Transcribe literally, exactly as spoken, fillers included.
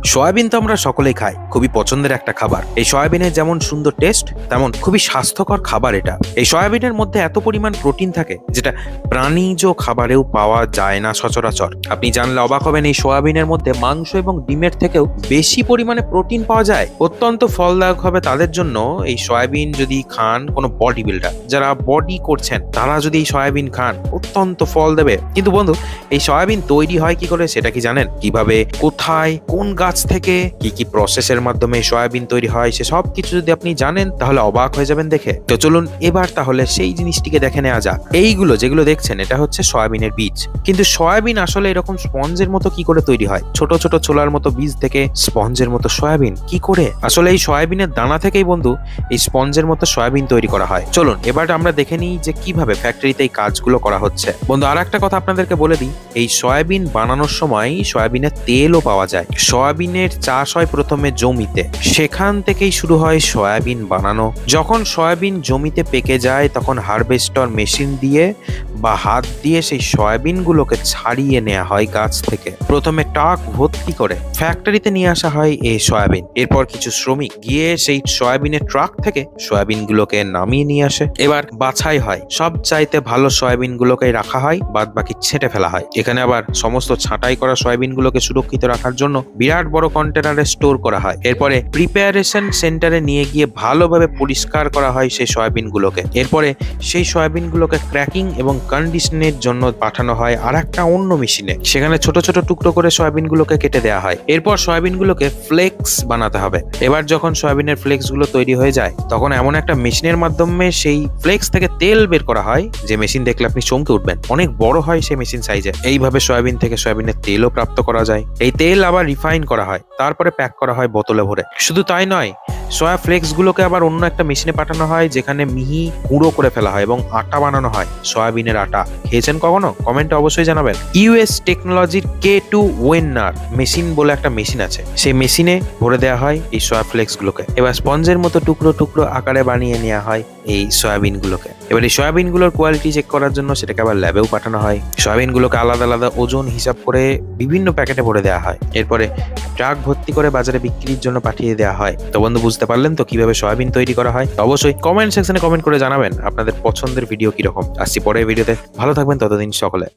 Soybean তো আমরা সকলেই খাই, খুবই পছন্দের একটা খাবার। এই সয়াবিনের যেমন সুন্দর টেস্ট, তেমন খুবই স্বাস্থ্যকর খাবার এটা। এই সয়াবিনের মধ্যে এত পরিমাণ প্রোটিন থাকে যেটা প্রাণীজ খাবারেও পাওয়া যায় না সচরাচর। আপনি জানলে অবাক হবেন, এই সয়াবিনের মধ্যে মাংস এবং ডিমের থেকেও বেশি পরিমাণে প্রোটিন পাওয়া যায়। অত্যন্ত ফলদায়ক হবে তাদের জন্য এই সয়াবিন যদি খান কোনো বডি বিল্ডার, যারা বডি করছেন তারা যদি এই সয়াবিন খান অত্যন্ত ফল দেবে। কিন্তু বন্ধু, এই সয়াবিন তৈরি হয় কি করে সেটা কি জানেন? কিভাবে, কোথায়, কোন গাছ থেকে, কি কি প্রসেসের মাধ্যমে সয়াবিন তৈরি হয়, সে সব কিছু যদি আপনি জানেন তাহলে অবাক হয়ে যাবেন দেখে। তো চলুন এবার তাহলে সেই জিনিসটিকে দেখে নেওয়া যাক। এইগুলো যেগুলো দেখছেন এটা হচ্ছে সয়াবিনের বীজ। কিন্তু সয়াবিন আসলে এরকম স্পঞ্জের মতো কি করে তৈরি হয়? ছোট ছোট ছোলার মতো বীজ থেকে স্পঞ্জের মতো সয়াবিন কি করে? আসলে এই সয়াবিনের দানা থেকেই বন্ধু এই স্পঞ্জের মতো সয়াবিন তৈরি করা হয়। চলুন এবার আমরা দেখে নিই যে কিভাবে ফ্যাক্টরিতে এই কাজগুলো করা হচ্ছে। বন্ধু, আর একটা কথা আপনাদেরকে বলে দিই, এই সয়াবিন বানানোর সময় সয়াবিনের তেলও পাওয়া যায়। সয়াবিনের চাষ হয় প্রথমে জমিতে, সেখান থেকেই শুরু হয় সয়াবিন বানানো। যখন সয়াবিন জমিতে পেকে যায় তখন হারভেস্টর মেশিন দিয়ে বা হাত দিয়ে সেই সয়াবিন গুলোকে ছাড়িয়ে নেওয়া হয় গাছ থেকে। প্রথমে ট্রাক ভর্তি করে ফ্যাক্টরিতে নিয়ে আসা হয় এই সয়াবিন। এরপর কিছু শ্রমিক গিয়ে সেই সয়াবিনের ট্রাক থেকে সয়াবিন গুলোকে নামিয়ে নিয়ে আসে। এবার বাছাই হয়, সব চাইতে ভালো সয়াবিন গুলোকে রাখা হয়, বাদ বাকি ছেঁটে ফেলা হয়। এখানে আবার সমস্ত ছাঁটাই করা সয়াবিন গুলোকে সুরক্ষিত রাখার জন্য বিরাট বড় কন্টেনারে স্টোর করা হয়। এরপরে প্রিপারেশন সেন্টারে নিয়ে গিয়ে ভালোভাবে পরিষ্কার করা হয় সেই সয়াবিন গুলোকে। এরপরে সেই সয়াবিন গুলোকে ক্র্যাকিং এবং কন্ডিশনের জন্য পাঠানো হয় আর একটা অন্য মেশিনে। সেখানে ছোট ছোট টুকরো করে সয়াবিন গুলোকে কেটে দেওয়া হয়। এরপর সয়াবিন গুলোকে ফ্লেক্স বানাতে হবে। এবার যখন সয়াবিনের ফ্লেক্স গুলো তৈরি হয়ে যায় তখন এমন একটা মেশিনের মাধ্যমে সেই ফ্লেক্স থেকে তেল বের করা হয়, যে মেশিন দেখলে আপনি চমকে উঠবেন, অনেক বড় হয় সেই মেশিন সাইজে। এইভাবে সয়াবিন থেকে সয়াবিনের তেলও প্রাপ্ত করা যায়। এই তেল আবার রিফাইন করা হয়, তারপরে প্যাক করা হয় বোতলে ভরে। শুধু তাই নয়, সয়া ফ্লেক্স গুলোকে আবার অন্য একটা মেশিনে পাঠানো হয় যেখানে মিহি গুঁড়ো করে ফেলা হয় এবং আটা বানানো হয়, সয়াবিনের আটা। খেয়েছেন কখনো? কমেন্টে অবশ্যই জানাবেন। ইউএস টেকনোলজির কে টু ওয়েনার মেশিন বলে একটা মেশিন আছে, সেই মেশিনে ভরে দেওয়া হয় এই সয়া ফ্লেক্স গুলোকে। এবার স্পঞ্জের মতো টুকরো টুকরো আকারে বানিয়ে নেওয়া হয় এই সয়াবিন গুলোকে। এবার এই সয়াবিন গুলোর কোয়ালিটি চেক করার জন্য সেটাকে আবার ল্যাবেও পাঠানো হয়। সয়াবিন গুলোকে আলাদা আলাদা ওজন হিসাব করে বিভিন্ন প্যাকেটে ভরে দেওয়া হয়। এরপরে ট্রাক ভর্তি করে বাজারে বিক্রির জন্য পাঠিয়ে দেওয়া হয়। তো বন্ধু, বুঝতে পারলেন তো কিভাবে সয়াবিন তৈরি করা হয়? অবশ্যই কমেন্ট সেকশনে কমেন্ট করে জানাবেন আপনাদের পছন্দের ভিডিও কিরকম। আসছি পরের ভিডিওতে। ভালো থাকবেন ততদিন সকলে।